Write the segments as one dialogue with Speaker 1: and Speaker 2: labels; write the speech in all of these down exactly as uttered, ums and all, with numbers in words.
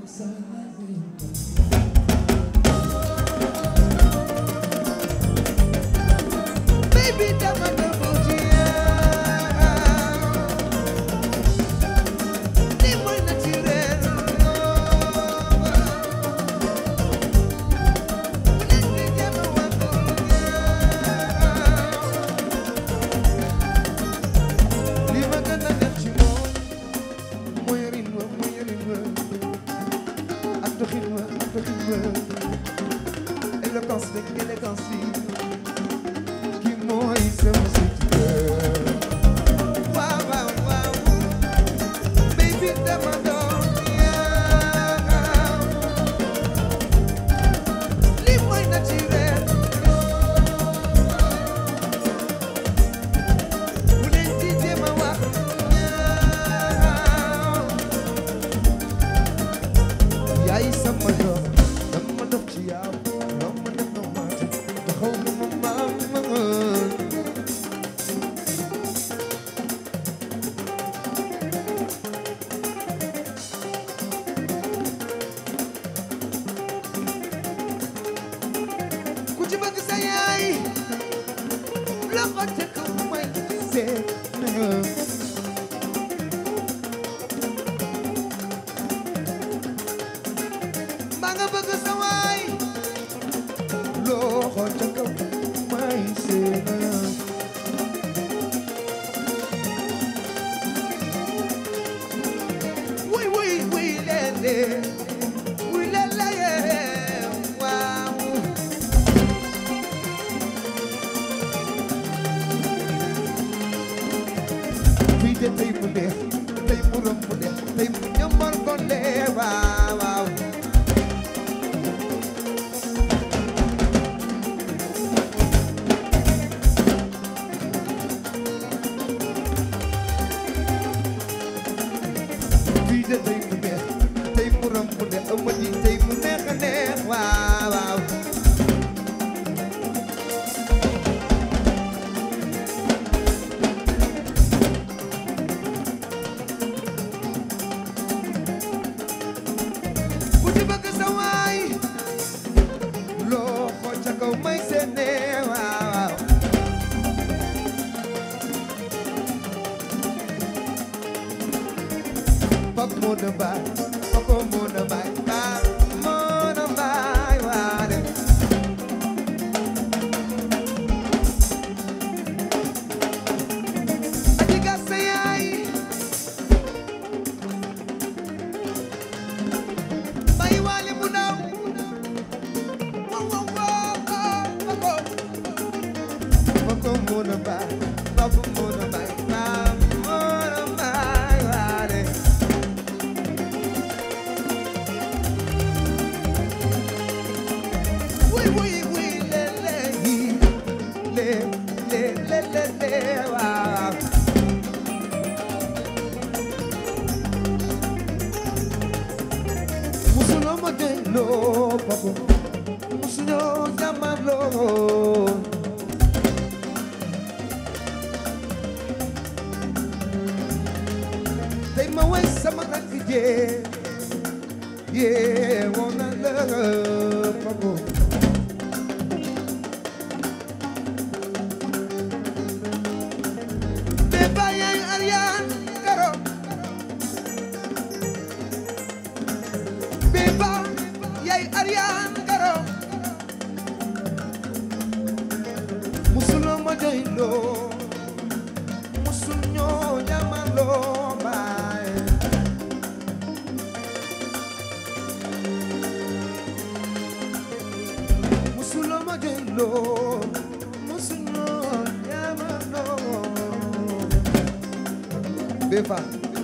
Speaker 1: Beba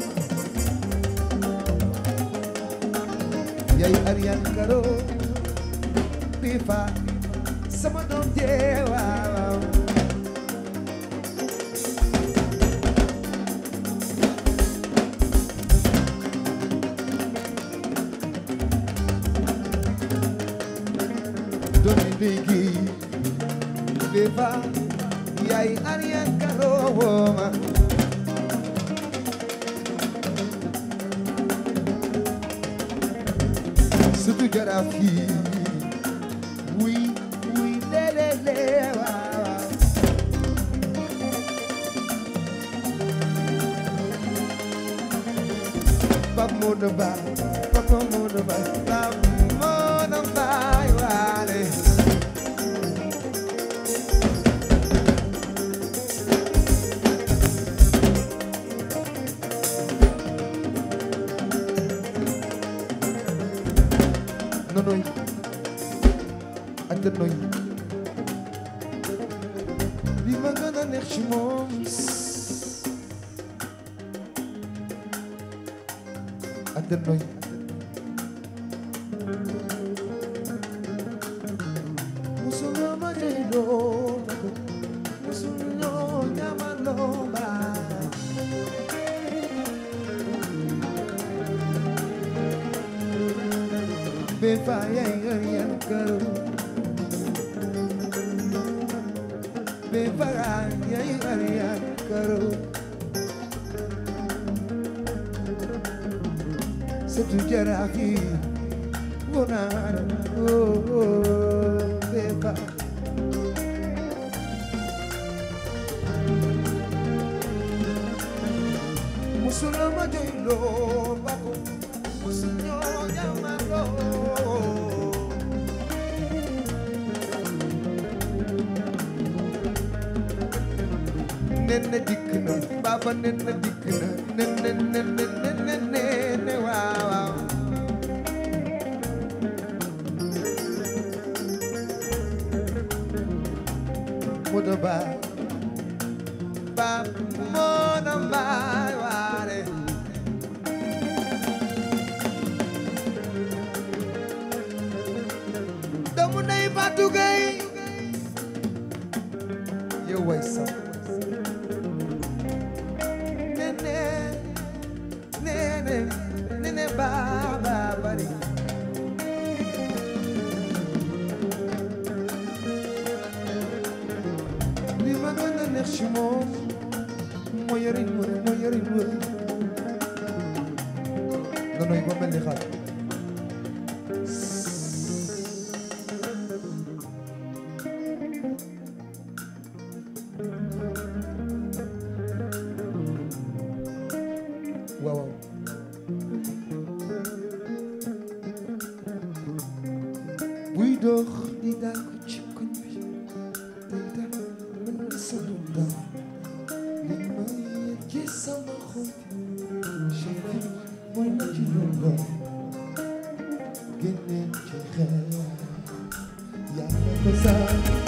Speaker 1: Yay Ariane Karo Beba sama doom jee waaw doomi léegi Beba Yay Ariane Karo ma surtout jaraaf yi wuy wuy lelele waaw Pape Modou Ba Pape Modou Ba Pape Modou Ba waale nonoy ak noy li ma gën a neex ci moom ak noy musuloo ma deyloo musuloo ñamaloo ba be fa yay yan karo be fa yay yan karo setu jarafi wona oh be fa musulama joylo bako musunyo jamalo nenne dikk na baba nenne dikk na nenne nenne nenne nenne waaw waaw Modou Ba Ba Modou Ba waale doomu ndey Fatou Gueye yow way sax nene baba bari li ma gën a neex ci moom moo yëriñ wa moo yëriñ wa nonoy ba mel ni xaar waaw buy dox di dàkku ci koñ bi day tax mën na solu ndaw li ma yëg ci sama xol chéri mooy na ci yëngal génneen ci xel yàlla ko sax